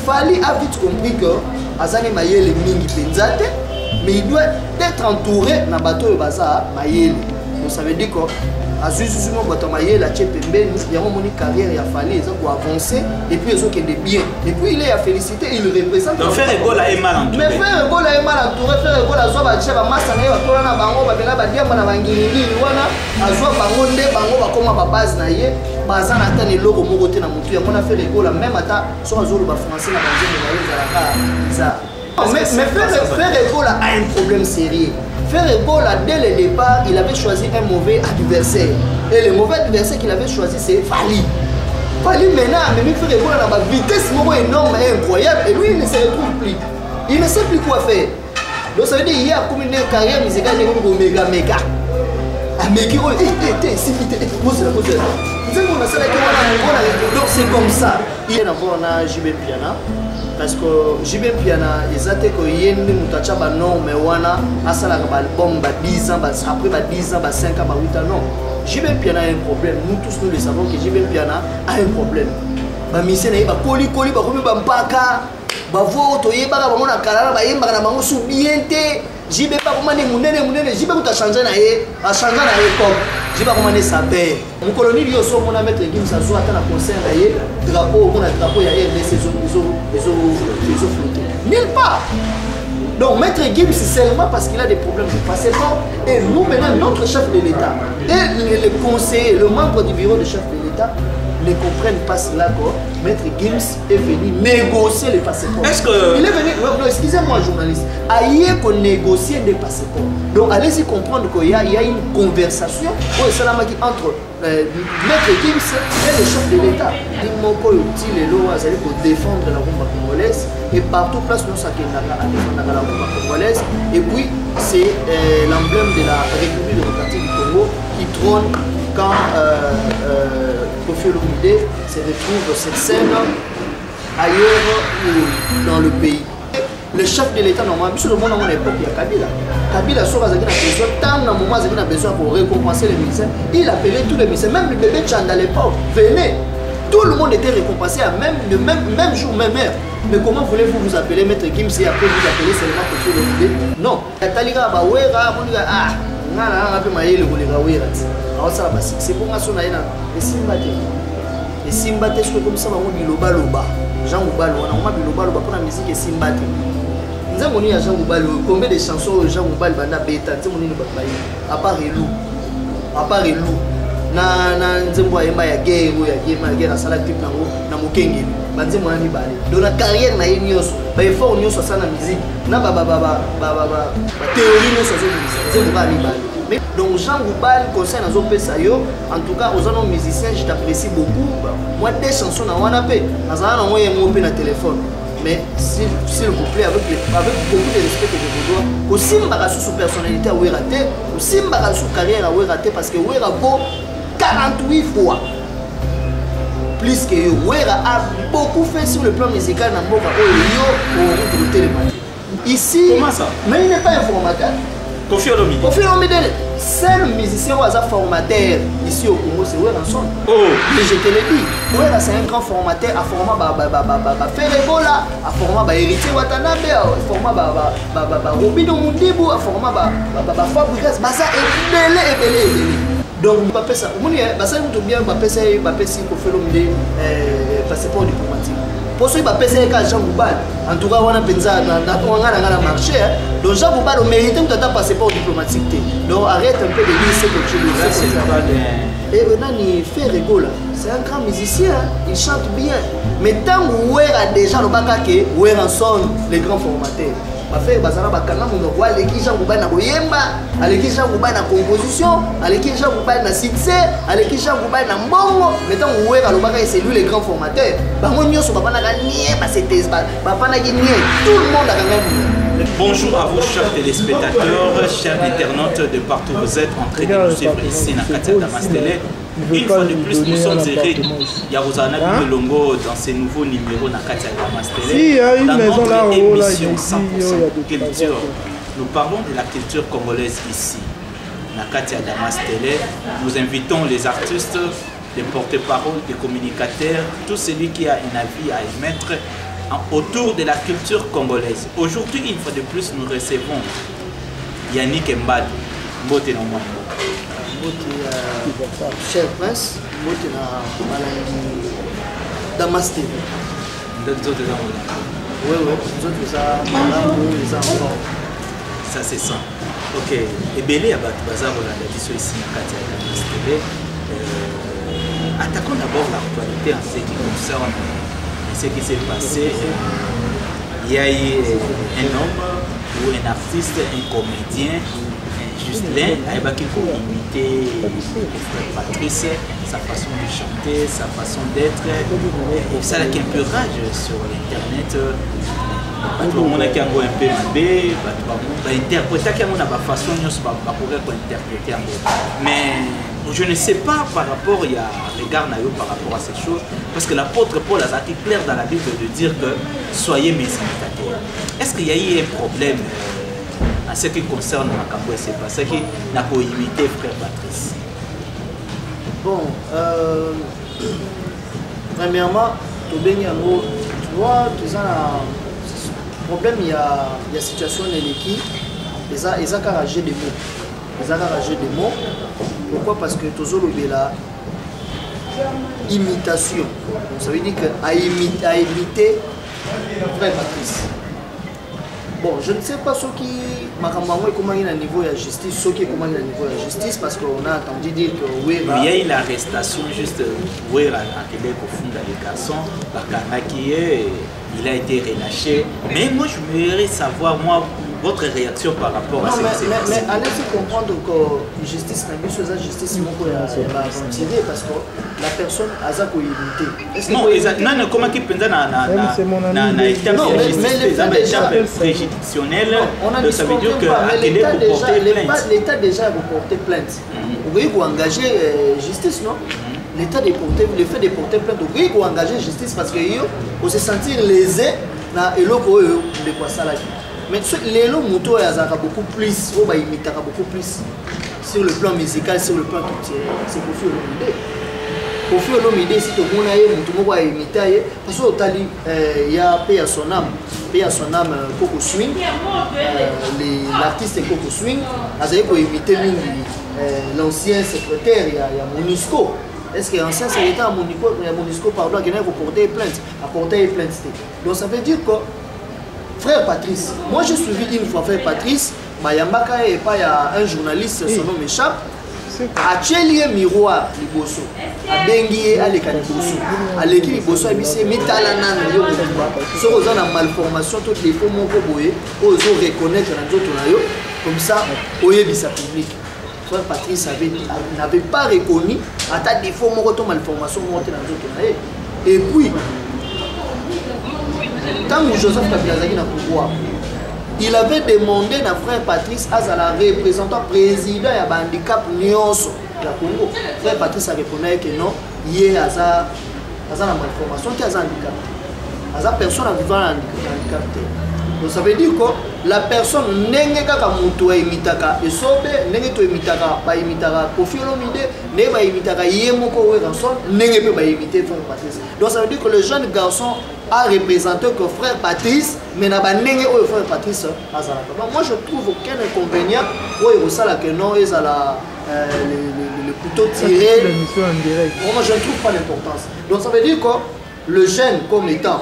Fally a vite compris que Azane Mayele mingi penzate, mais il doit être entouré dans bateau bazar Mayele. Donc ça veut dire que Azuzuno Batomaye, la Tchepembe, il y a une carrière, il a fallu avancer et puis ils ont qu'il est bien. Et puis il est à féliciter, il représente. Donc faire école est mal entouré. Mais faire école est mal entouré, faire école à Zoba Tcheba Massana, Batona Bango, Babela Badia, Manavangini, Wana, Azoa Bangonde, Bango, Bakoma Babaz Naye, Bazan Atan et Logo Mogote Namutu, on a fait l'école, même à ta, sur Azolo français, la Banzé, mais faire école a un problème sérieux. Faire Ebola, dès le départ, il avait choisi un mauvais adversaire. Et le mauvais adversaire qu'il avait choisi, c'est Fally. Fally maintenant, même faire Ebola dans ma vitesse énorme et incroyable. Et lui, il ne se retrouve plus. Il ne sait plus quoi faire. Donc ça veut dire qu'il y a comme une carrière musicale, il y a une méga. Mais qui est si vite, donc c'est comme ça. Il y a d'abord JB Piana. Parce que JB Piana, ils ont été que non, mais wana asala album 10 ans, après 10 ans, 5 ans, 8 ans, non. JB Piana a un problème. Nous tous nous le savons que JB Piana a un problème. Ba mission na ba koli ba komi ba mpaka ba voto yeba ba mona kalala ba yemba na bango subiente. JB pas comment munene JB ko ta changer na ye, a changer na ye comme JB comment ne saber. Mon colonie lui aussi on a mettre Gims ça soit à la concert na ye, drapeau on a drapeau ya RDC les flotter. Nulle part. Donc Maître Gims c'est seulement parce qu'il a des problèmes de passeport et nous maintenant notre chef de l'État et les conseillers, le membre du bureau de chef de l'État ne comprennent pas cela que Maître Gims est venu négocier les passeports. Est-ce que... Il est venu... Non, excusez-moi journaliste. Ailleurs qu'on négocie des passeports. Donc allez-y comprendre qu'il y a une conversation entre Maître Gims et le chef de l'État. Il m'a dit les lois pour défendre la rumba congolaise et partout place nous ça qui est à défendre la rumba congolaise. Et puis c'est l'emblème de la République démocratique du Congo qui trône quand Kofi Olomide se retrouve cette scène ailleurs dans le pays. Le chef de l'État, normalement, sur le monde à mon époque, il y a Kabila. Kabila, sur la besoin, tant d'un moment, il a besoin pour récompenser les ministères. Il appelait tous les ministères, même le bébé Tchand à l'époque, venez. Tout le monde était récompensé à même jour, même heure. Mais comment voulez-vous vous appeler Maître Gims et après vous appelez seulement Kofi Olomide? Non. C'est pour ça que les Simba c'est comme ça on biloba loba Jean Goubalo on a biloba loba pour la musique Simba nous avons eu Jean Goubalo combien de chansons Jean Goubalo banda beta nous avons eu à part Elou na nzembo yemba ya guerre sala clip nango na mokenge banze mwana ni bale dans la carrière na yenyoso ba effort nyoso sana musique na ba théorie nyoso nzembo ba ni bale. Donc Jean Goubal conseil dans opé sayo en tout cas aux autres musiciens je t'apprécie beaucoup moi des chansons na wana pe nazana na moyen mo pe na téléphone mais s'il vous plaît avec beaucoup de respect que je vous dois aussi mbaka sous personnalité à raté aussi mbaka sous carrière à raté parce que Wera beau 48 fois plus que Wera a beaucoup fait sur le plan musical dans Mboka Oyo au téléphone ici comment ça mais il n'est pas informateur. Kofi Olomide. Kofi Olomide, seul musicien ou hasard formateur ici au Congo, c'est Weranson. Oh, mais je te l'ai dit, Wera c'est un grand formateur à format faire Ebola, à format héritier Watanabe, à format Robido Mundibu, à format Fabrikas, Baza et donc papa ça, on est Baza tout bien, papa si Kofi Olomide passeport diplomatique. Pour ceux qui ont fait Jean Goubal, en tout cas, on a pensé à la marché. Donc Jean Goubal mérite de faire un passeport diplomatique. Donc arrête un peu de dire ce que tu veux faire. Et maintenant, il fait rigolo. C'est un grand musicien, il chante bien. Mais tant que a déjà le bakake, Weranson, les grands formateurs. Bafé bazana bakanga munoko aleki Jean Goubal na boyemba, aleki Jean Goubal na composition, aleki Jean Goubal na succès, aleki Jean Goubal na mbongo, mais tant Wera lobaka c'est lui les grands formateurs. Bango nyoso baba na gagné ba c'était baba na gagné tout le monde a gagné. Bonjour à vous chers téléspectateurs, chers internautes de partout vous êtes en train de nous suivre ici na Katia Damas Télé. Une fois de plus, nous sommes direct Yarozana Bilongo dans ces nouveaux numéros na Katia Damas Télé. Dans notre émission 100% culture, nous parlons de la culture congolaise ici. Na Katia Damas Télé, nous invitons les artistes, les porte-parole, les communicateurs, tout celui qui a une avis à émettre autour de la culture congolaise. Aujourd'hui, une fois de plus, nous recevons Yannick Mbad, Mbote na Mwa. Mbote, cher prince, Mbote na Malangi Damas TV. Nous autres, oui, nous autres, les enfants. Ça, c'est ça. Ok. Et Belé, Bazar, on a dit ici à Damas TV. Attaquons d'abord l'actualité en ce qui concerne ce qui s'est passé. Il y a eu un homme ou un artiste, un comédien, un Justin, qui peut imiter Patrice, sa façon de chanter, sa façon d'être. Et ça a un peu rage sur l'internet. On a un peu mabé, interpréter qui a une façon de interpréter. Mais je ne sais pas par rapport, il y a regard par rapport à ces choses, parce que l'apôtre Paul a été clair dans la Bible de dire que soyez mes imitateurs. Est-ce qu'il y a eu un problème en ce qui concerne Makambo et c'est passé qui n'a pas imité frère Patrice? Bon, premièrement, tu vois, le problème, il y a une situation qui ils ont garagé des mots. Ils ont garagé des mots. Pourquoi? Parce que toujours le la imitation. Ça veut dire qu'à imiter frère Patrice. Bon, je ne sais pas ce qui m'a comment il y a un niveau de justice, ce qui est comment il y a un niveau de justice, parce qu'on a entendu dire que oui, il y a eu l'arrestation juste où à Québec au fond dans les garçons, il a été relâché. Mais moi je voudrais savoir votre réaction par rapport à ce qui s'est passé. Mais allez-vous comprendre que justice n'a pas besoin de justice, tiré parce que la personne a ça pour imiter. Non, comment qui peut na étape de justice préjudicielle, ça veut dire que l'État déjà a porté plainte. Vous voyez vous engagez justice, non? L'État le fait de porter plainte, vous voyez vous engagez justice parce que vous se sentir lésé dans l'éloko de quoi ça là. Mais les lots moto beaucoup plus, beaucoup plus sur le plan musical, sur le plan culturel. C'est Kofi Olomide. Kofi Olomide, si tu as imité, parce qu'il y a paix à son âme, Coco Swing, l'artiste Coco Swing, il a imité l'ancien secrétaire, il y a Monisco. Est-ce que l'ancien secrétaire Monisco, pardon, qui a porté plainte? Donc ça veut dire que frère Patrice, moi j'ai suivi une fois frère Patrice, Mayambaka et pas il y a un journaliste, son nom m'échappe, a Tchélié Miroir Liboso, a Benguié à l'école Liboso, à l'équipe Liboso a bissé Mitalanan, ce qu'on a une malformation, toutes les fois mon coboé, aux autres reconnaître dans d'autres comme ça, au Yébissa public. Frère Patrice n'avait pas reconnu, à ta défaut, mon retour malformation monté dans d'autres. Et puis, tant que Joseph Kabila a le pouvoir, il avait demandé à frère Patrice à la représentant président de handicap Nyonso de Congo. Frère Patrice a répondu que non, il y a une malformation qui a un handicap. Il y a personne vivant un handicap. Donc ça veut dire que la personne n'est pas imitaka et sobe n'est pas imitaka Kofi Olomide n'est pas imitaka Yemoko Weranson n'est pas imiter frère Patrice. Donc ça veut dire que le jeune garçon a représenté que frère Patrice mais n'a pas n'est pas frère Patrice. Moi je trouve aucun inconvénient où il y a que non ils ont le couteau tiré. Moi je ne trouve pas d'importance. Donc ça veut dire que le jeune comme étant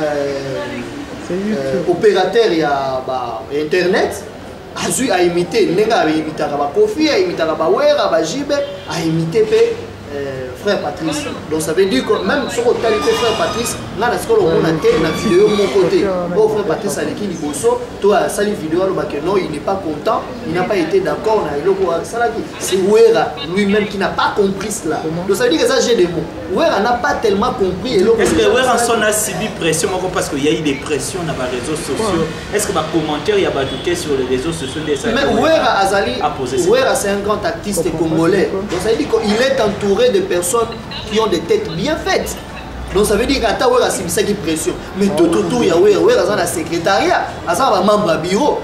opérateur il y a internet a imité nenga imité Kofi a imité Wera Jibe a imité frère Patrice. Donc ça veut dire que même sur le qualité frère Patrice là la scola on a une vidéo mon côté frère Patrice a l'équipe Liboso toi sali vidéo que non il n'est pas content, il n'a pas été d'accord na eloko salaki. C'est Wera lui-même qui n'a pas compris cela. Donc ça veut dire que ça j'ai des mots. Wera n'a pas tellement compris. Est-ce que Wera a subi pression parce qu'il y a eu des pressions dans les réseaux sociaux? Est-ce que ma commentaire il y a ajouté sur les réseaux sociaux des mais Wera Azali, Wera c'est un grand artiste congolais. Donc ça veut dire qu'il est entouré de personnes qui ont des têtes bien faites. Donc ça veut dire qu'à ta Wera c'est une pression. Mais tout il y a Wera dans le secrétariat, à un membre du bureau,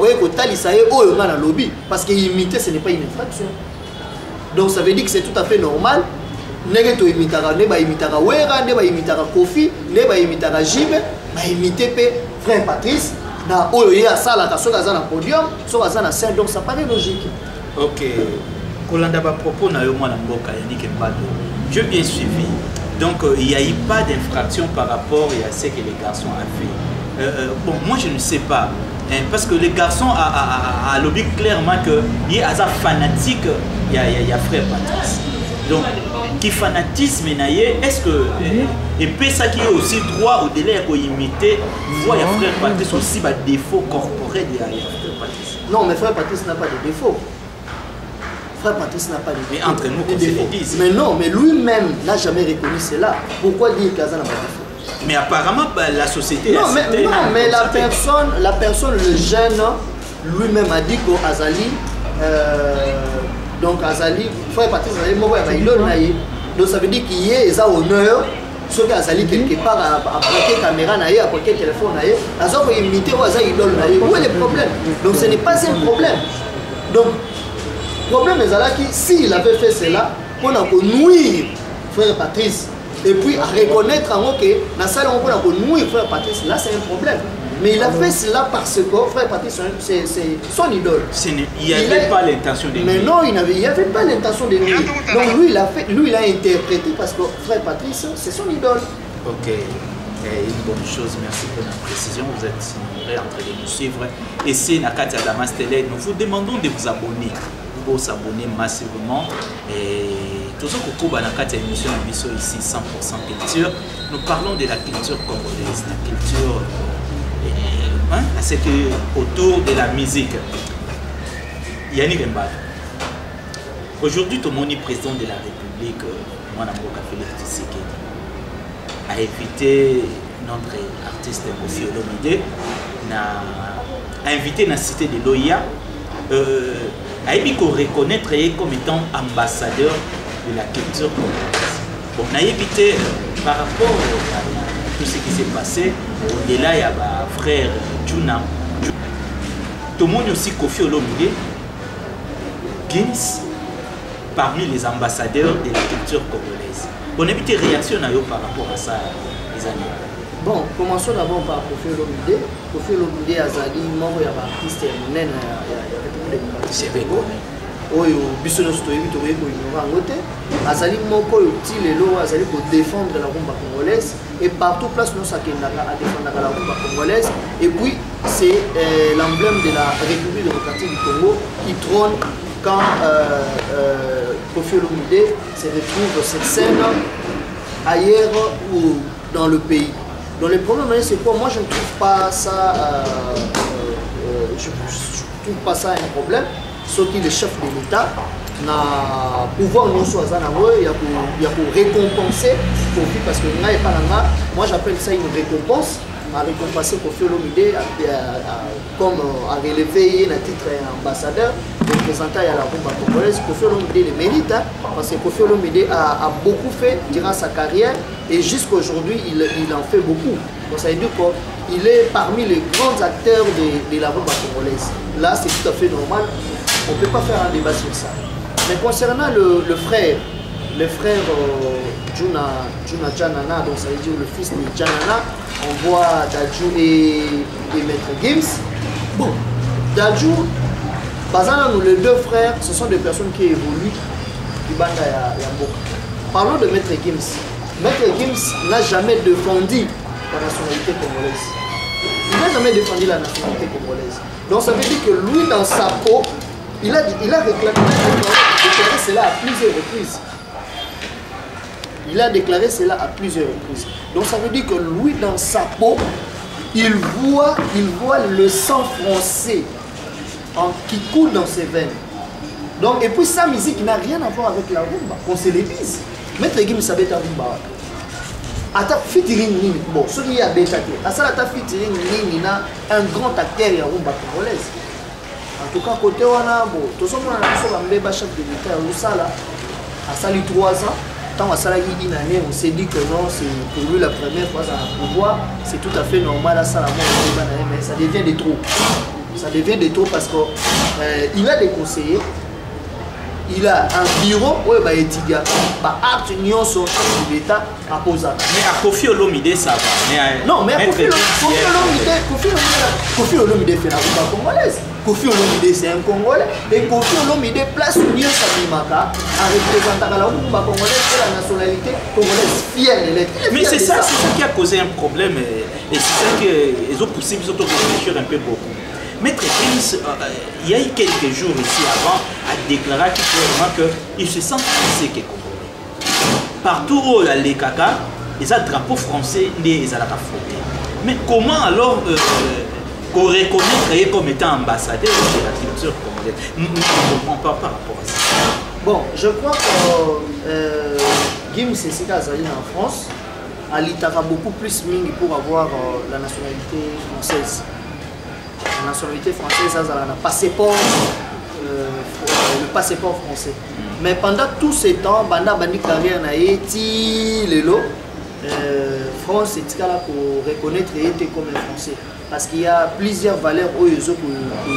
parce qu'imiter ce n'est pas une infraction. Donc ça veut dire que c'est tout à fait normal. Neba imitara Wera, Neba imitara Kofi, Neba imitara Jibe, imité frère Patrice na oyo à ça la soka za na podium soka za na scène, donc ça paraît logique. OK. Kolanda ba propos na yo mwana mboka Yannick Mbado. J'ai bien suivi. Donc il n'y a eu pas d'infraction par rapport à ce que les garçons ont fait. Bon, moi je ne sais pas. Hein, parce que les garçons a lobby clairement que il y a un fanatique, il y a frère Patrice. Donc, qui fanatisme est-ce que et puis ça qui est aussi droit au délai à imiter, voit frère Patrice aussi des défauts corporels de frère Patrice. Non, mais frère Patrice n'a pas de défauts. Frère Patrice n'a pas de défauts. Mais entre nous, qu'on se le dise. Mais non, mais lui-même n'a jamais reconnu cela. Pourquoi dire qu'Aza n'a pas de défauts? Mais apparemment, la société... Non, mais la personne, le jeune, lui-même a dit qu'Azali, donc Azali, frère Patrice, donc ça veut dire qu'il y a des honneurs, ce qu'Azali quelque part a braqué caméra, a braqué téléphone, a imité ou Azali idole. Où est le problème? Donc ce n'est pas un problème. Donc, le problème est là que s'il avait fait cela, on a nuire frère Patrice. Et puis à reconnaître que dans la salle on peut nuire frère Patrice, là c'est un problème. Mais il a fait cela parce que frère Patrice c'est son idole. Il n'y avait pas l'intention de nuire. Mais non, il n'y avait pas l'intention de nuire. Donc lui il a interprété parce que frère Patrice c'est son idole. Ok. Une bonne chose, merci pour la précision. Vous êtes nombreux en train de nous suivre. Et c'est Nakati Damas Télé, nous vous demandons de vous abonner. Vous s'abonner massivement. Et tout ce que vous avez dans l'émission ici, 100% culture, nous parlons de la culture congolaise, la culture autour de la musique. Yannick Mbado. Aujourd'hui, tout le monde est président de la République, Mwanamboka Félix Tshisekedi, a invité notre artiste Koffi Olomide, a invité dans la cité de l'OIA, a reconnaître comme étant ambassadeur de la culture congolaise. Bon, on a évité par rapport à tout ce qui s'est passé, au-delà il y a frère Juna, tout le monde aussi Koffi Olomide, Gims, parmi les ambassadeurs de la culture congolaise. On a évité réaction par rapport à ça, les amis. Bon, commençons d'abord par Koffi Olomide. Koffi Olomide Azali, membre de l'artiste Monen, c'est vrai. Oyo biso no stoyi to yeko ignorant ngote azali moko yo tilelo azali ko défendre la rumba congolaise et partout place nous ça à défendre la rumba congolaise et puis c'est l'emblème de la République démocratique du Congo qui trône quand Koffi Olomide se retrouve sur scène ailleurs ou dans le pays. Donc le problème c'est quoi? Moi je ne trouve pas ça je trouve pas ça un problème. Sauf que le chef de l'État n'a pouvoir non soit il y a pour récompenser Koffi parce que moi j'appelle ça une récompense à récompenser Koffi Olomide comme à relever un titre ambassadeur représentant à la rumba congolaise. Koffi Olomide le mérite parce que Koffi Olomide a beaucoup fait durant sa carrière et jusqu'à aujourd'hui il en fait beaucoup. Donc ça veut dire qu'il est parmi les grands acteurs de la rumba congolaise. Là c'est tout à fait normal. On ne peut pas faire un débat sur ça. Mais concernant le frère Juna Janana, donc ça veut dire le fils de Janana, on voit Dadju et Maître Gims. Bon, Dadju, les deux frères, ce sont des personnes qui évoluent du Banda Yamboka. Parlons de Maître Gims. Maître Gims n'a jamais défendu la nationalité congolaise. Il n'a jamais défendu la nationalité congolaise. Donc ça veut dire que lui, dans sa peau, il a déclaré cela à plusieurs reprises. Il a déclaré cela à plusieurs reprises. Donc ça veut dire que lui, dans sa peau, il voit le sang français qui coule dans ses veines. Donc, et puis sa musique n'a rien à voir avec la rumba. On se le dise. Maître Gims savait ta rumba. Ata featuring nini. Bon, ce qui a déjà été. À ça, ata featuring nini na un grand acteur de la rumba congolaise. En tout cas, côté wana, bon, tout ça, on a un chef de l'État, à Sali 3 ans, tant à Sali une année, on s'est dit que non, c'est pour lui la première fois à pouvoir, c'est tout à fait normal à Salamon, mais ça devient de trop. Ça devient de trop parce qu'il a des conseillers il a un bureau où il y a acte union sur l'État à poser. Mais à Kofi Olomide, ça va. Non, mais à Kofi Olomide fait la voix congolaise. Kofi Olomide, c'est un Congolais. Et Kofi Olomide place l'union Sabimaka en représentant la Oumba congolaise et la nationalité congolaise fière. Mais c'est ça qui a causé un problème. Et c'est ça qu'ils ont poussé, ils ont réfléchir un peu beaucoup. Maître Gims, il y a eu quelques jours ici avant, a déclaré qu'il se sent français que Congolais. Partout où il y a les caca, ils ont un drapeau français, ils ont la frontière. Mais comment alors qu'on reconnaît comme étant ambassadeur de la culture congolaise? On ne comprend pas par rapport à ça. Bon, je crois que Gims et Sika Azali en France, Alitara beaucoup plus ming pour avoir la nationalité française. La nationalité française, ça a un passeport, le passeport français. Mais pendant tous ces temps, Banda Bandi carrière na Eti, Lelo, France est là pour reconnaître Eti comme un Français. Parce qu'il y a plusieurs valeurs où ils ont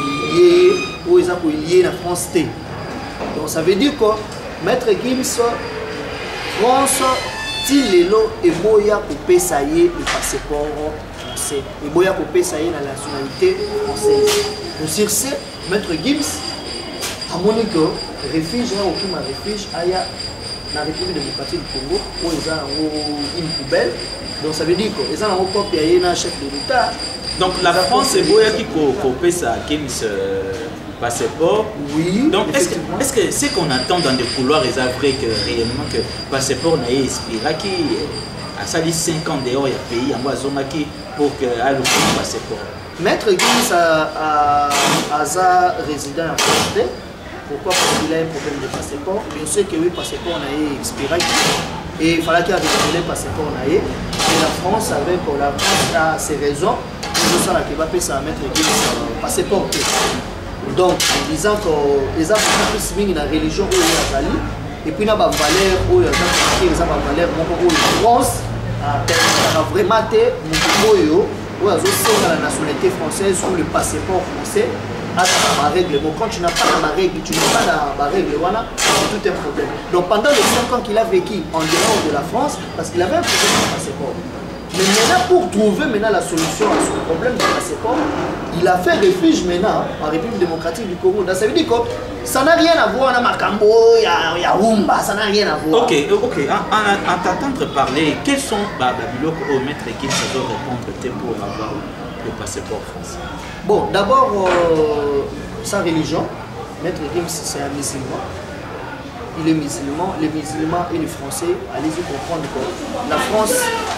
lié la France T. Donc ça veut dire que Maître Gims, France, Lelo et Boya pour payer ça y est le passeport. Et Boya Kopé, ça y est, la nationalité française. Donc, sur ce, Maître Gims, à mon école, refuge, aucun refuge, il y a la République démocratique du Congo, où ils ont une poubelle. Donc, ça veut dire qu'ils ont un copie, il y a un chef de l'État. Donc, la France, c'est Boya qui Kopé ça, Gims passeport. Oui. Donc, est-ce que ce qu'on attend dans des couloirs est vrai que réellement que le passeport n'a pas expiré, qui a sali 5 ans dehors, il y a pays, en Wazomaki, pour que le passeport. Maître Gims a résident en France. Pourquoi? Parce qu'il a un problème de passeport. Bien sûr que oui, le passeport n'a pas expiré. Et il fallait qu'il ait le passeport. Et la France, avec la France, a ses raisons. Il faut qu'il va payer ça à Maître Gims passeport. Donc, en disant que les Africains plus mis dans la religion où il y a Zali, et puis il y a des valeurs où il y a des valeurs où la France a vraiment été où la nationalité française ou le passeport français a ma règle. Bon, quand tu n'as pas ma règle, tu n'as pas ma règle, voilà, c'est tout un problème. Donc pendant les 5 ans qu'il a vécu en dehors de la France, parce qu'il avait un problème de passeport. Mais maintenant, pour trouver maintenant la solution à ce problème de passeport, il a fait refuge maintenant en République démocratique du Congo. Donc ça veut dire que ça n'a rien à voir avec Makambo, il y a Rumba, ça n'a rien à voir. Ok. En t'entendre parler, quels sont les lots au Maître Gims ça doit répondre pour avoir le passeport français? Bon, d'abord, sa religion, Maître Gims c'est un musulman. Il est musulman, les musulmans et les Français, allez-y comprendre que la France,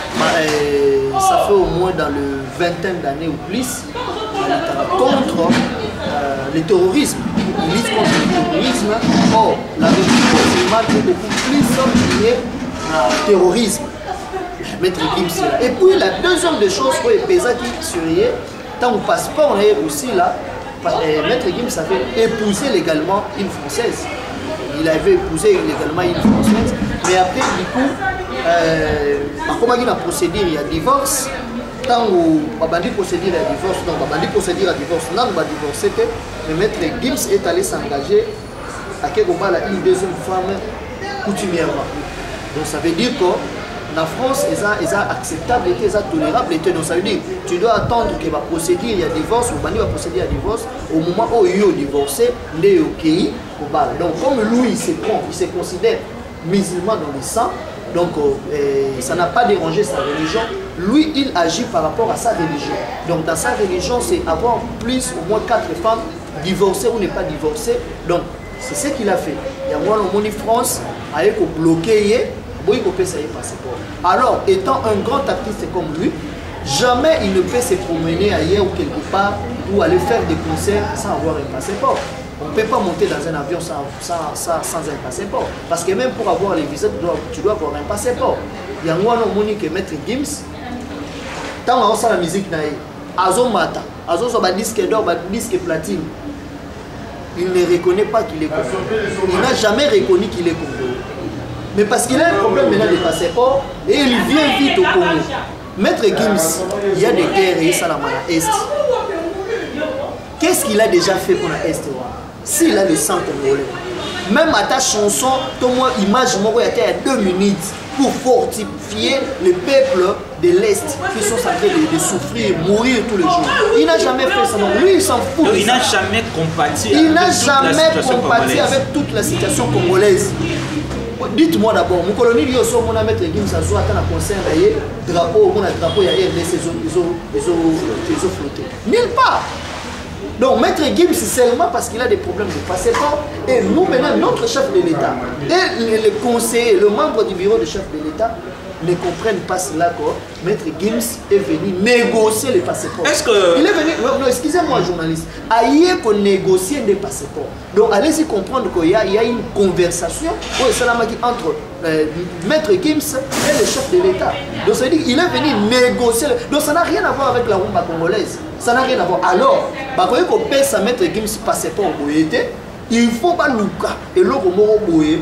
ça fait au moins dans le vingtaine d'années ou plus, contre le terrorisme. Il lutte contre le terrorisme. Or, la République musulmane est beaucoup plus liée au terrorisme. Maître Gims. Et puis la deuxième des choses, pour les paysans qui surveillent, tant au passeport, on est aussi là, Maître Gims avait épousé légalement une Française. Il avait épousé légalement une Française, mais après, du coup, comment il a procédé, il y a divorce. Tant où Babandi procédure à divorce, non, Babandi procédure à divorce, non, on va divorcer, mais Maître Gims est allé s'engager à Kegobala, une deuxième femme coutumièrement. Donc ça veut dire que la France, ils ont acceptable et ils ont tolérable. Donc ça veut dire tu dois attendre qu'il va procéder, il y a divorce, ou Babandi va procéder à divorce, au moment où il est divorcé, il est au pays. Donc comme lui, il se considère musulman dans le sang, donc ça n'a pas dérangé sa religion. Lui, il agit par rapport à sa religion. Donc dans sa religion, c'est avoir plus, au moins 4 femmes divorcées ou ne pas divorcées. Donc c'est ce qu'il a fait. Il y a moi, le France, avec bloqué, passeport. Alors, étant un grand artiste comme lui, jamais il ne peut se promener ailleurs ou quelque part ou aller faire des concerts sans avoir un passeport. On ne peut pas monter dans un avion sans un passeport. Parce que même pour avoir les visas, tu dois avoir un passeport. Il y a moi, que Maître Gims, tant on a la musique, Azo Mata, Azo a disque d'or, disque platine. Il ne reconnaît pas qu'il est congolais. Il n'a jamais reconnu qu'il est congolais. Mais parce qu'il a un problème maintenant de passeport et il vient vite au Congo. Maître Gims, il y a des guerres et ça la Est. Qu'est-ce qu'il a déjà fait pour la Est? S'il a le sang congolais, même à ta chanson, ton moi image moi il y a 2 minutes pour fortifier le peuple de l'Est qui sont en train de souffrir, mourir tous les jours. Il n'a jamais fait ça, non. Lui il s'en fout. Donc, il n'a jamais compati. Il n'a jamais compati avec toute la situation congolaise. Dites-moi d'abord, mon colonel dit aussi mon mettre Gims à soi à un concert drapeau, mon drapeau il y a RDC ils ont flotté. Nulle part. Donc Maître Gims c'est seulement parce qu'il a des problèmes de passeport et nous maintenant notre chef de l'État et les conseillers, le membre du bureau de chef de l'État ne comprennent pas cela que Maître Gims est venu négocier les passeports. Est-ce que... Il est venu... Non, excusez-moi journaliste. Aïe qu'on négocie des passeports. Donc allez-y comprendre qu'il y a une conversation entre Maître Gims et le chef de l'État. Donc ça veut dire qu'il est venu négocier. Donc ça n'a rien à voir avec la rumba congolaise. Ça n'a rien à voir. Alors, quand on paye sa Maître Gims passeport il faut pas louka. Et l'autre mot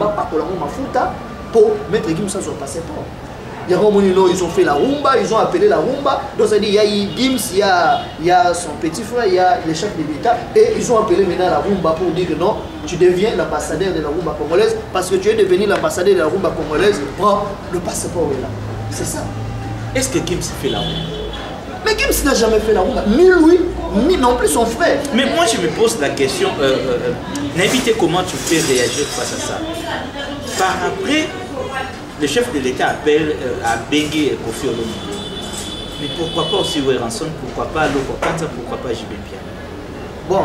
pour Maître Gims à son passeport. Ils ont fait la rumba, ils ont appelé la rumba. Donc ça dit il y a Gims, il y a son petit frère, il y a le chef de l'État. Et ils ont appelé maintenant la rumba pour dire que non, tu deviens l'ambassadeur de la rumba congolaise. Parce que tu es devenu l'ambassadeur de la rumba congolaise, prends le passeport est là. C'est ça. Est-ce que Gims fait la rumba? Mais Gims n'a jamais fait la rumba. Ni lui, ni non plus son frère. Mais moi je me pose la question, n'invitez comment tu fais réagir face à ça. Par après, le chef de l'État appelle à Bengue et Kofi Olomide. Mais pourquoi pas aussi Weranson, pourquoi pas Loko Kanza, pourquoi pas JB Pierre? Bon,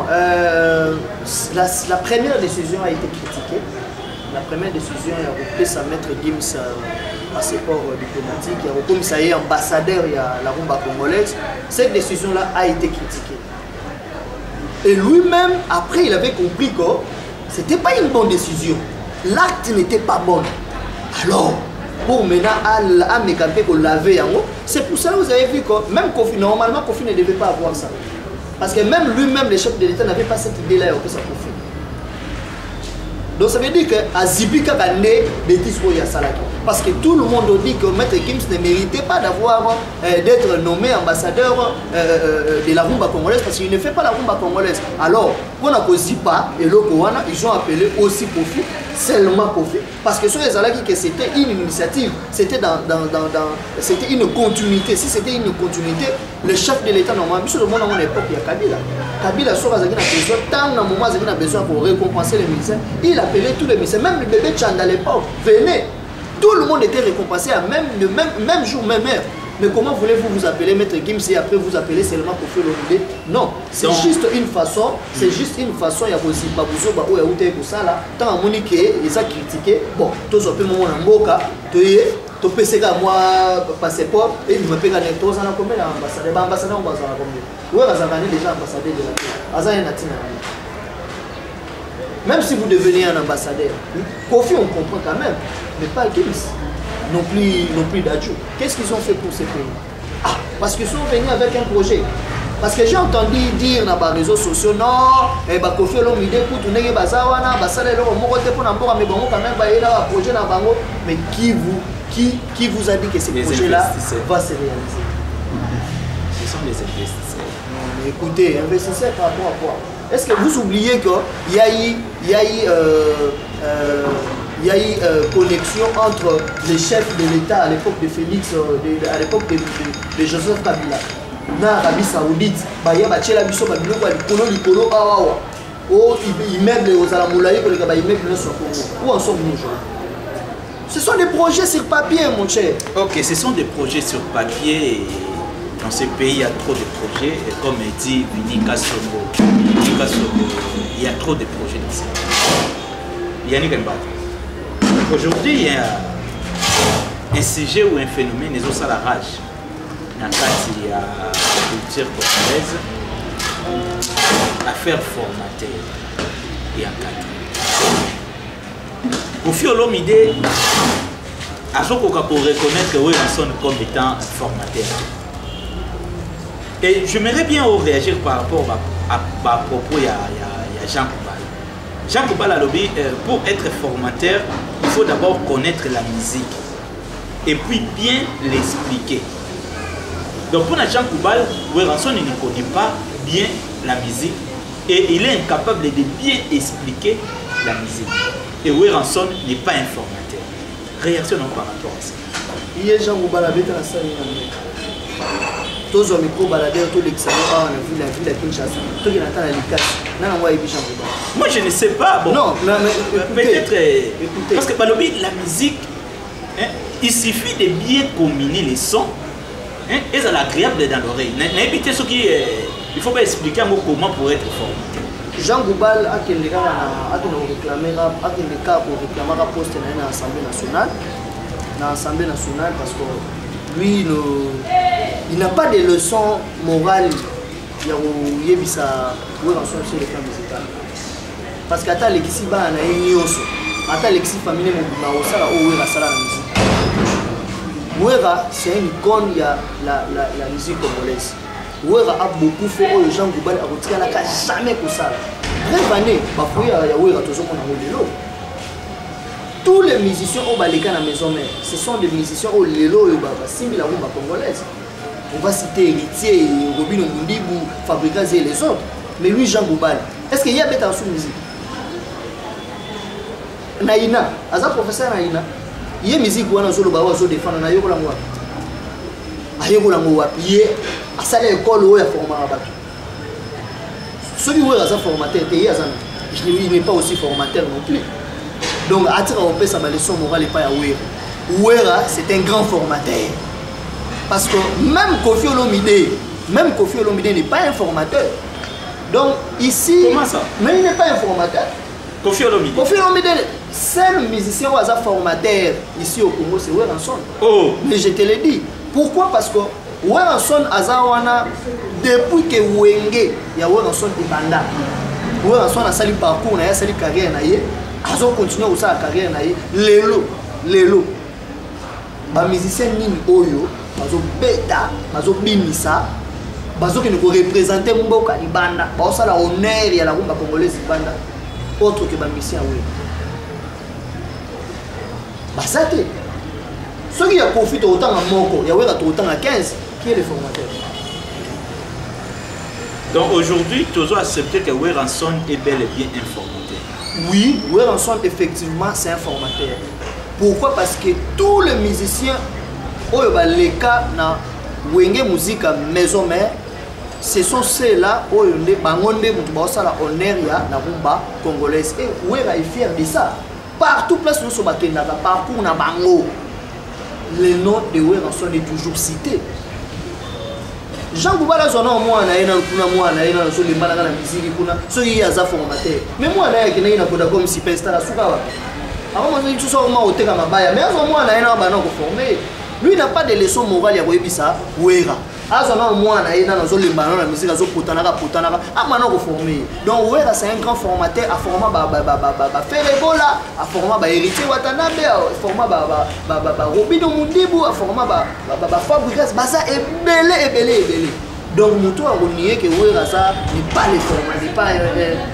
la première décision a été critiquée. La première décision a repris sa Maître Gims passeport diplomatique, il a repris ça y est ambassadeur, il y a la rumba congolaise. Cette décision-là a été critiquée. Et lui-même, après, il avait compris que ce n'était pas une bonne décision. L'acte n'était pas bon. Alors, pour maintenant, à mécaper pour laver en haut, c'est pour ça que vous avez vu que même Kofi, normalement, Kofi ne devait pas avoir ça. Parce que même lui-même, le chef de l'État, n'avait pas cette idée-là que ça Kofi. Donc ça veut dire qu'à Zibika, parce que tout le monde dit que Maître Gims ne méritait pas d'avoir d'être nommé ambassadeur de la rumba congolaise parce qu'il ne fait pas la rumba congolaise. Alors, on a causé pas et le Kowana, ils ont appelé aussi Kofi, seulement Kofi, parce que sur les alaki que c'était une initiative, c'était c'était une continuité. Si c'était une continuité, le chef de l'État normalement, sur le monde à mon époque, il y a Kabila. Kabila sur Azaki a besoin, tant d'un moment Azaki a besoin pour récompenser les ministères, il appelait tous les ministères, même le bébé Tchanda à l'époque, venez. Tout le monde était récompensé à même jour, même heure. Mais comment voulez-vous vous appeler Maître Gims et après vous appeler seulement pour faire l'idée? Non, c'est juste une façon, il y a aussi Babouzo, Babou, Yaoute, pour ça là. Tant à Monique, ils ont critiqué. Bon, tous ont fait mon amboka, tu peux se faire moi passeport et tu me payes un tous en combien d'ambassadeurs? Ambassadeurs, on va en combien? Oui, on va déjà ambassadeur de la terre. Aza est natif. Même si vous devenez un ambassadeur, Kofi on comprend quand même, mais pas Gims, non plus d'adjout. Qu'est-ce qu'ils ont fait pour ces pays? Ah, parce qu'ils sont venus avec un projet. Parce que j'ai entendu dire dans les réseaux sociaux, non, Kofi Olomide pour tourner Bazawana, Basale Loro Morote pour n'importe mais bon quand même un projet dans Bango. Mais qui vous a dit que ce projet-là va se réaliser? Ce sont les investisseurs. Non, mais écoutez, investisseurs par rapport à quoi? Est-ce que vous oubliez qu'il y a eu connexion entre les chefs de l'État à l'époque de Félix, à l'époque de Joseph Kabila, dans l'Arabie Saoudite, il y a où en sommes-nous aujourd'hui? Ce sont des projets sur papier, mon cher. Ok, ce sont des projets sur papier. Et dans ces pays, il y a trop de projets. Et comme dit Vinika Songo, il y a trop de projets dans ces pays. Yannick Mbata. Aujourd'hui, il y a un sujet ou un phénomène, les os à la rage. Dans le cadre de la culture congolaise, affaire formateur et encadrée. Kofi Olomide a pour reconnaître que Weranson comme étant formateur. Et j'aimerais bien réagir par rapport à propos de Jean Koubal. Jean Koubal a lobby, pour être formateur, il faut d'abord connaître la musique et puis bien l'expliquer. Donc pour Jean Koubal, Weranson ne connaît pas bien la musique et il est incapable de bien expliquer la musique. Et Weranson n'est pas informateur. Réaction par rapport à ça. Il y a des gens qui ont ça. Tous les micros baladeurs, tous les examens, on a vu la Kinshasa. Tous les gens moi je ne sais pas. Bon, non, peut-être. Parce que la musique, hein, il suffit de bien combiner les sons. Hein, et c'est agréable dans l'oreille. Il faut pas expliquer comment pour être formaté. Jean Goubal a réclamé poste dans l'Assemblée nationale parce que lui, il n'a pas de leçons morales sur le plan musical. Parce que les gens famille Ouera, c'est une icône de la musique congolaise. Ouera a beaucoup fait aux gens qui ont jamais pour ça. Bref année, tous les musiciens au Balika dans la maison mère, ce sont des musiciens au Lelo et Simbi la rumba congolaise. On va citer Héritier, Robin Mundibou, Fabricaz et les autres. Mais lui, Jean Goubal, est-ce qu'il y a bête en sous musique? Naïna, Aza professeur Naïna. Il y a musique qui est défendre na yokola ngwa ayokola ngwa pied à ça l'école où il former abattu celui où il est formateur il n'est pas aussi formateur non plus donc à tirer au ça leçon morale et pas à Ouera c'est un grand formateur parce que même Kofi Olomide n'est pas un formateur donc ici comment ça mais il n'est pas un formateur. Kofi Olomide, seul musicien ou hasard formateur ici au Congo, c'est Weranson. Oh. Mais je te l'ai dit. Pourquoi? Parce que Weranson Azawana, depuis que Wenge, il y a Weranson et Banda. Weranson a sali parcours, il a sali carrière, il a continué aussi la carrière. Lelo. Les musiciens Nini Oyo, Bazo Beta, Bazo Bimisa, Bazo qui nous représente Mboka et Banda. Bazo la honneur et la rumba congolaise Banda. Autre que Bamissia, oui. Basate. Ceux qui profitent autant à Moko, il y a autant à 15, qui est le formateur. Donc aujourd'hui, tu dois accepter que Weranson est bel et bien un formateur. Oui, Weranson, effectivement, c'est un formateur. Pourquoi? Parce que tous les musiciens, les cas dans Wenge Musique Maison Mère, ce sont ceux-là qui ont la honneur la rumba congolaise. Et Ouera est fier de ça. Partout place où nous sommes partout na bango, le nom de Weranson est toujours cité. Jean Goubala son nom moi na ina sur les malades la musique kuna ceux qui a za formateur. Mais moi na yake na ina koda comme superstar suka wa. Avant moi je suis au hôtel mabaya mais moi na ina ba na ko former. Lui n'a pas de leçon morale ya koyebisa Ouera. Azona mwana ina na zolimba na musique azo potanaka amana ko former. Donc Ouera c'est un grand formateur à former Ferebola, à former Héritier Watanabe, à former Robino Mundibu, à former Fabricaz, ça est belé. Donc Moutou a renié que Ouera ça n'est pas le formateur,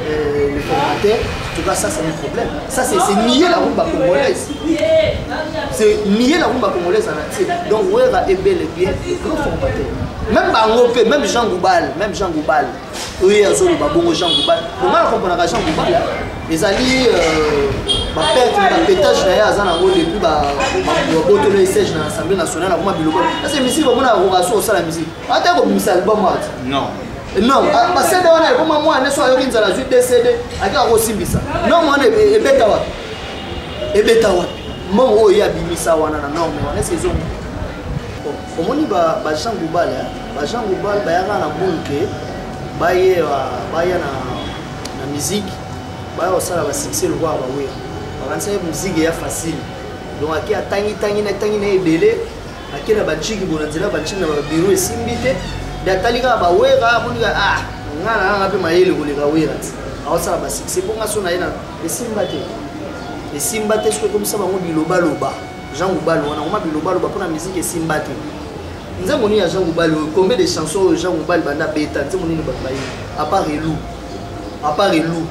en tout cas ça c'est un problème. Ça c'est nier la rumba congolaise. C'est nier la rumba congolaise en entier. Donc Ouera est bel et bien le grand formateur. Même Bangopé, même Jean Goubal. Oui, bon Jean Goubal. Comment on comprend Jean Goubal? Les alliés, ma perte, ma pétage, depuis le siège dans l'Assemblée nationale, c'est une musique, on a la musique. Attends, comme ça, album. Non. Non, parce que moi, je suis allé à la suite des CD, non, moi, je suis Betawa. Mon oya bimisa wana na non mais c'est zone. Omoni ba Jean Goubal ba yaka na bunke baye na musique baye osala ba succès le roi ba we. Ba kansa musique ya facile. Donc aki atangi na ebele akina ba chiki bona nzela ba chiki na ba bureau esimbite datalika ba wera munika ngana ngapi mayele koleka wera. Awosala ba succès pour ngaso na ina esimbate. Et Simbate, c'est comme ça, on dit Loba. Jean Goubal, on a Biloba pour la musique et Simbate. Nous avons dit à Jean Goubal, combien de chansons Jean Goubal banda bêta, nous avons dit à part Elou.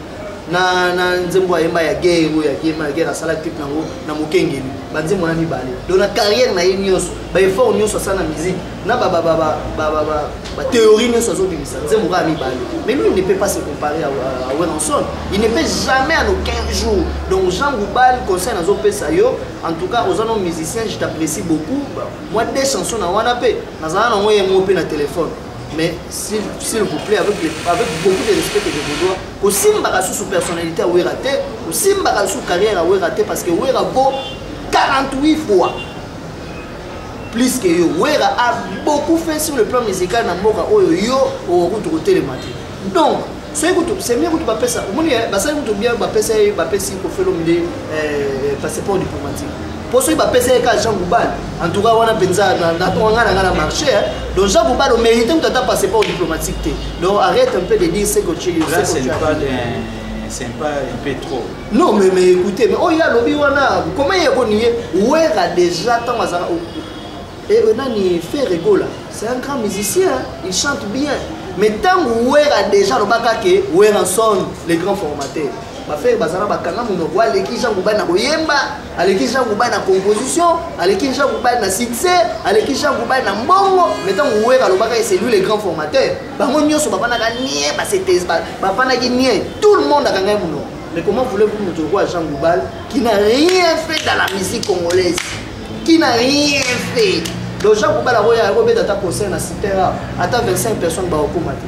na nzembo ayemba ya guerre ya guerre asala clip nango na mokengeli banzembo na mibale donc na carrière na ye nyonso ba effort nyonso asala na musique na ba théorie nyonso azobimisa nzembo ka mibale mais lui il ne peut pas se comparer à Werenson, il ne peut jamais en aucun jour. Donc Jean Goubal conseil nazo pesa yo en tout cas aux autres musiciens je t'apprécie beaucoup moi des chansons na wana pe nazana na moye mo pe na téléphone. Mais s'il vous plaît, avec beaucoup de respect que je vous dois, aussi Mbaka sous personnalité à Oueraté, aussi Mbaka sous carrière à Oueraté, parce que Ouera vaut 48 fois plus que yo. Ouera a beaucoup fait sur le plan musical dans Moka Oyo au route de le matin. Donc, c'est mieux que tu passes ça. Au moins, ça vous bien passer si pour faire le passeport diplomatique. Pour ceux qui ont fait Jean Goubal, en tout cas, on a pensé dans marché. Donc Jean Goubal mérite tout un passeport diplomatique. Donc arrête un peu de dire ce que tu as. Là, c'est pas un peu trop. Non, mais écoutez, mais oh, il y a lobby, comment il y a connu où est déjà tant et on a fait rigoler. C'est un grand musicien, il chante bien. Mais tant où est déjà le bakake, où est ensemble les grands formateurs. Faire bazara bakanga munoko aleki Jean Goubal na boyemba aleki Jean Goubal na composition aleki Jean Goubal na succès aleki Jean Goubal na mbongo mettons ouera lobaka c'est lui le grand formateur bango nyonso bapana ka nie ba c'était bapana ki nie tout le monde a gagné muno. Mais comment voulez-vous nous voir Jean Goubal qui n'a rien fait dans la musique congolaise, qui n'a rien fait? Donc Jean Goubal a robé data concert na Citera ata 25 personnes ba okomati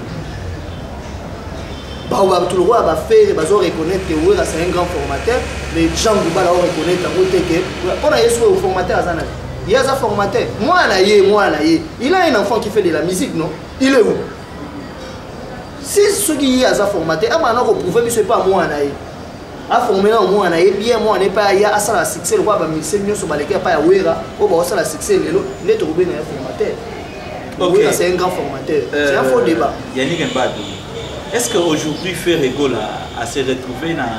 tout le roi va faire, va reconnaître que Ouera c'est un grand formateur, mais Jean Goubal va reconnaître que on a un formateur à Zana. Il y a un formateur. Moi, il a un enfant qui fait de la musique, non? Il est où? Si ce qui y a un formateur, on a prouvé que ce n'est pas moi. A formé un moi, bien moi, n'est pas à ça succès, le roi va mixer mieux sur les cas, pas à Ouera, au bas ça la succès, il est trouvé un formateur. Ouera c'est un grand formateur. C'est un faux débat. Yannick Mbadou. Est-ce qu'aujourd'hui, Ferrego a se retrouvé dans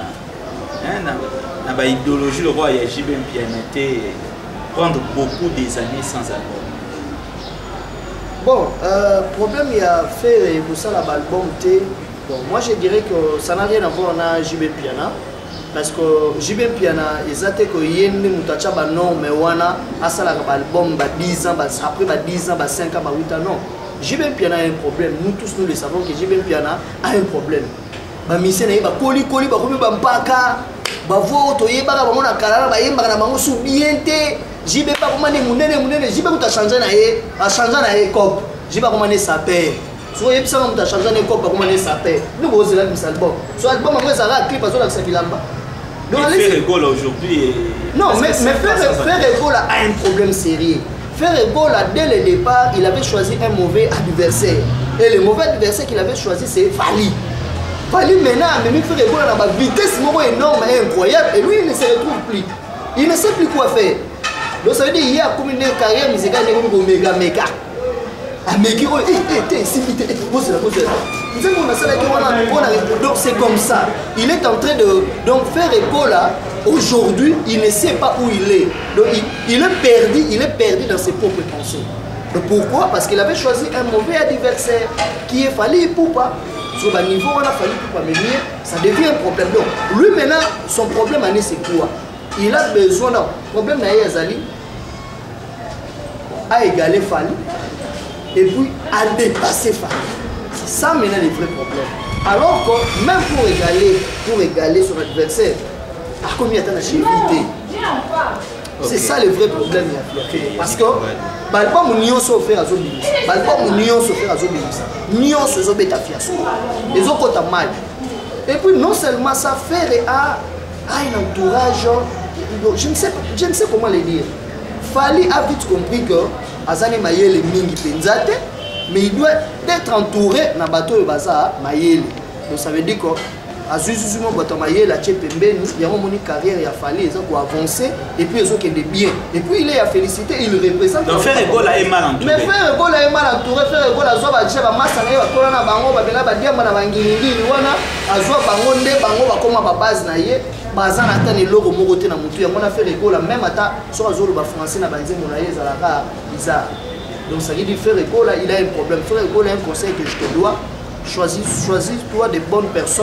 l'idéologie, le roi JB Mpiana prendre beaucoup des années sans album? Bon, problème, il y a Ferrego, ça l'album. Bon, moi je dirais que ça n'a rien à voir avec JB Mpiana. Parce que JB Mpiana, ils ont dit que Yende Moutacha, non, mais Wana, a ça l'album, 10 ans, après 10 ans, 5 ans, 8 ans, non. JB Mpiana a un problème, nous tous nous le savons que JB Mpiana a un problème. Ba mission na ba koli ba komi ba mpaka ba voto yeba ba mona kalala ba yemba na bango subiente JB ba komane munene JB ko ta changer na ye a changer na ye cop JB ba komane saper so yeb sa ko ta changer na cop ba komane saper nous bo zela mis album so album ngo za ra clip azo la bilamba donc faire rigole aujourd'hui non mais faire rigole a un problème sérieux. Ferrego, dès le départ, il avait choisi un mauvais adversaire. Et le mauvais adversaire qu'il avait choisi, c'est Fali. Fali maintenant a même Ferrego dans la vitesse énorme et incroyable. Et lui, il ne se retrouve plus. Il ne sait plus quoi faire. Donc ça veut dire qu'il y a comme une carrière musicale comme méga. Donc c'est comme ça. Il est en train de faire écho là. Aujourd'hui, il ne sait pas où il est. Donc il est perdu dans ses propres pensées. Donc pourquoi? Parce qu'il avait choisi un mauvais adversaire qui est Fali Poupa. Sur le niveau où on a Fali Poupa, mais ça devient un problème. Donc lui maintenant, son problème c'est quoi? Il a besoin d'un problème d'Ayazali à égaler Fali. Et puis à dépasser Fali. C'est ça maintenant le vrai problème. Alors que même pour égaler son adversaire, à combien de temps d'agilité? C'est ça le vrai problème. Parce que l'album Nion se fait à Zobis. L'album Nion se fait à Zobis. Nion se fait à Fiasso. Les autres ont mal. Et puis non seulement ça fait à un entourage, je ne sais comment le dire. Fali a vite compris que Azane Mayele Mingi Penzate, mais il doit être entouré dans le bateau de Baza Mayele. Donc ça veut dire que Azuzu Bateau Mayele a Tchepembe, il y a une carrière, il a fallu avancer, et puis ils ont été bien. Et puis il est à féliciter, il représente. Donc faire école est mal entouré. Mais faire école est mal entouré, faire école à Zoba Djeba Massa, Kolana Bango, Babela Badiama, Bangini, Wana, Azwa Bangonde, Bango, Bakoma Babaz Naye. Bazan atteint les logos mogoté na mutu. On a fait l'école même à sur Azolo français na banzé monaye zalaka bizarre. Donc ça veut dire faire école il a un problème. Faire école un conseil que je te dois choisis toi des bonnes personnes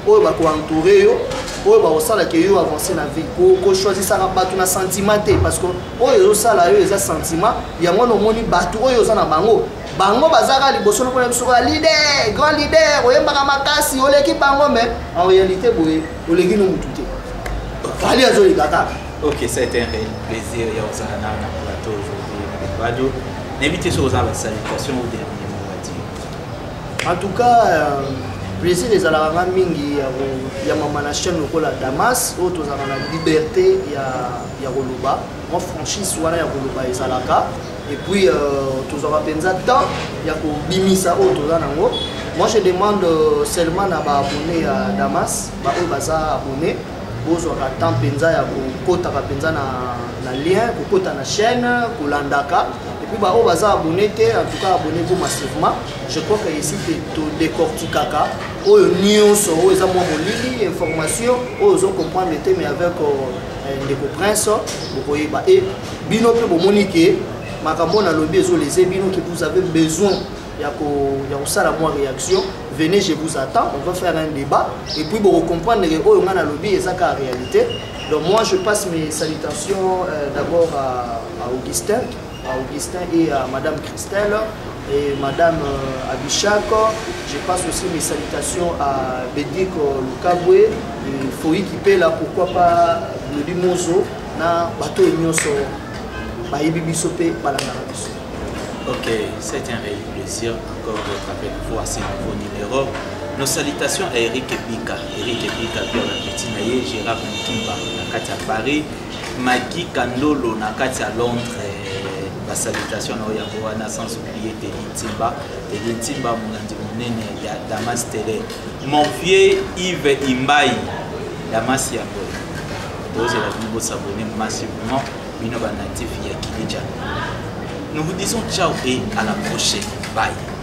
oyo bakoentoure yo oyo bakosalaka yo avancer na vie kochoisisaka bato na sentiment te parce que oyo ezosala yo eza sentiment yango nomoni bato oyo oza na bango bazaka liboso mpona biso ya leader grand leader oyembaka makasi oleki bango mais en réalité boye oleki no mutu te fali azoleka kaka. Ok, c'était un réel plaisir ya ozala na plateau aujourd'hui na radio n'invité sur ozala salutation au dernier mot à dire. En tout cas plaisir ezalaka mingi ya mama na chaîne lokola Damas oyo tozalaka na liberté ya koloba moi franchise wana ya koloba ezalaka et puis tozalaka mpenza temps ya kobimisa oyo toza nango. Moi je demande seulement na baabonné ya Damas baoyo baza abonné bozwaka temps mpenza ya kokotaka mpenza na lien kokota na chaîne kolandaka et puis baoyo baza abonné te en tout cas abonné vous massivement. Je crois que ici to décortiquaka oyo nyonso oyo eza mwa molili information oyo ozo comprendre te mais avec ndeko prince bokoyeba et bino mpe bomoni ke makambo na lobi ezolese bino que vous avez besoin ya kosala mwa réaction venez je vous attends on va faire un débat et puis bon comprendre que oyo nga na lobi ezaka en réalité. Donc moi je passe mes salutations d'abord à Augustin et à Madame Christelle et Madame Abishak. Je passe aussi mes salutations à Bédik Lukabwe, Foyi qui paie là, pourquoi pas le Limoso, na bateau Nyonso, Baïbi Bisopé, Balangarabiso. Ok, c'est un réel plaisir encore d'être avec vous à ce nouveau numéro. Nos salutations à Eric Ebika, Pierre Lapetinaye, Gérard Moutumba, Nakatia Paris, Magui Kandolo, Nakatia Londres. La salutation à Yaboana sans oublier Telintimba, Moulandi Mounene, Damas Télé, mon vieux Yves Imbaï, Damas Yaboy. Vous allez vous s'abonner massivement, Binoba Natif Yakilija. Nous vous disons ciao et à la prochaine. Bye.